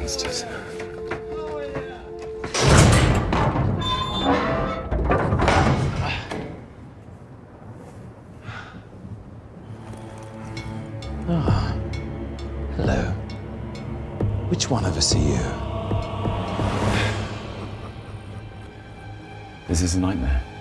monsters. Ah. Hello. Which one of us are you? This is a nightmare.